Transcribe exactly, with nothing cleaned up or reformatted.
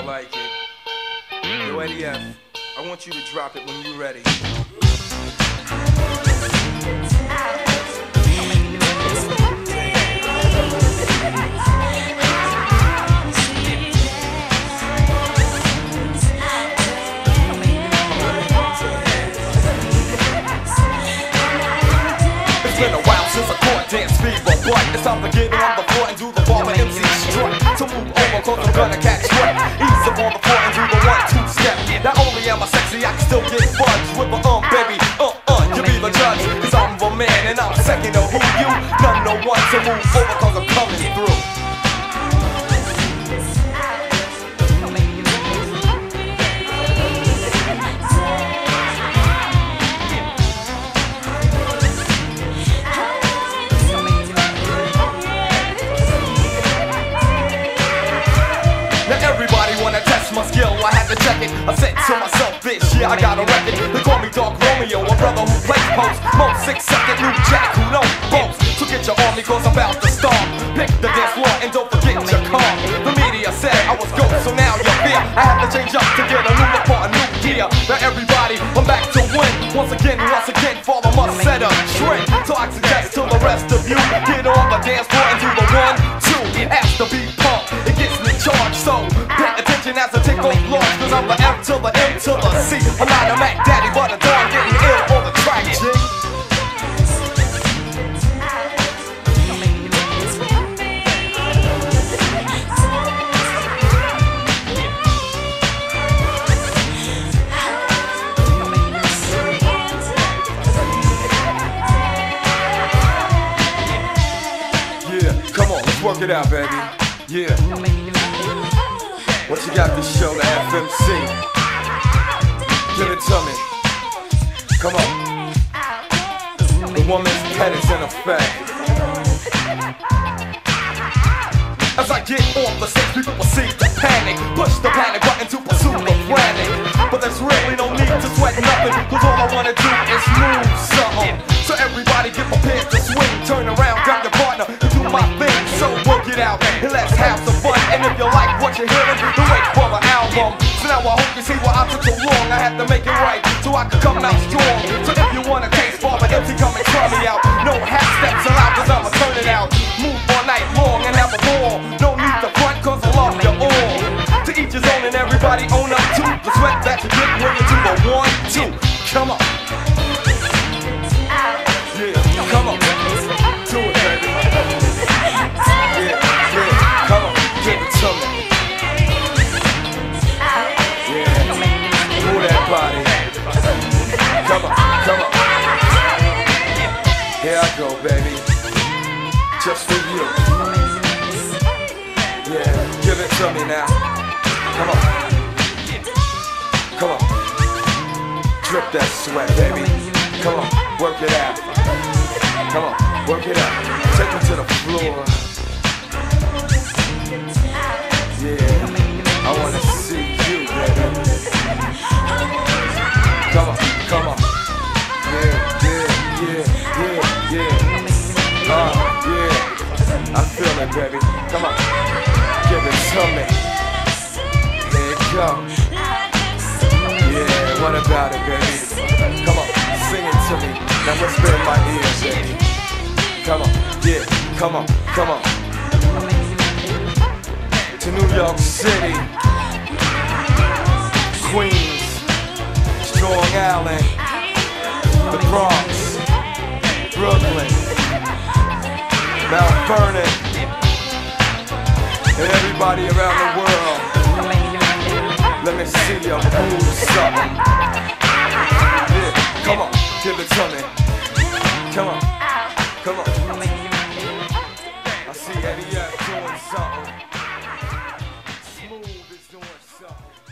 like it. Yo, Eddie F, I want you to drop it when you're ready. It's been a while since I caught dance fever, but it's time to get on the floor and do the barber M C strut. So move over, cause I'm gonna catch sweat. Ease up on the floor and do the one two step. Not only am I sexy, I can still get buzzed with the um baby, uh uh, you be the judge. Cause I'm the man and I'm second to who you. None no one to move over cause I'm coming through. My skill, I had to check it. I said to myself, this year I got a record. They call me Dark Romeo, a brother who plays post. Most six second new jack who knows boast. So get your army cause I'm about to start. Pick the dance floor and don't forget your car. The media said I was goat, so now you're fear. I had to change up to get a new report, a new gear. Now everybody, I'm back to win. Once again, once again, father must set a trend. So I suggest to the rest of you, get on the dance floor and do the one, two. As the beat pump, it gets me charged. So pay attention as I take off launch, cause I'm the F to the M to the C. I'm not a Mac Daddy, but a dog getting ill on the track, G. Yeah, come on, let's work it out, baby. Yeah. What you got to show the F M C? Give it to me. Come on. The woman's pet is in effect. As I get off the stage, people proceed to panic. Push the panic button to pursue the frantic. But there's really no need to sweat nothing, cause all I wanna do is move something. So everybody get prepared to swing. Turn around, grab your partner, and do my thing. So work it out, and let's have some fun. And if you like what you're hearing, then wait for the album. So now I hope you see why I took so long. I had to make it right, so I could come out strong. So if you wanna taste Barber M C, come and try me out. No half steps allowed, cause I'ma turn it out. Move all night long and have a ball. No need to front, cause I love you all. To each his own and everybody own up to the sweat that you get when you do the one, two. Come on. Yeah, come on. Do it, baby. Yeah, yeah, come on. Give it to me. Yeah, move that body. Come on, come on. Here I go, baby. Just for you. Yeah, give it to me now. Come on. Come on. Drip that sweat, baby. Come on, work it out. Come on, work it out. Take me to the floor. Yeah, I wanna see you, baby. Come on, come on. Yeah, yeah, yeah, yeah, yeah. Uh, yeah. I feel it, baby. Come on, give it to me. Here it goes. Yeah, what about it, baby? Come on, sing it to me. Now whisper in my ears, baby. Come on, yeah, come on, come on. To New York City, Queens, Strong Island, the Bronx, Brooklyn, Mount Vernon, and everybody around the world. Let me see you move something. Yeah, come on, give it to me. Come on, come on. I see Eddie F doing something. Smooth is doing something.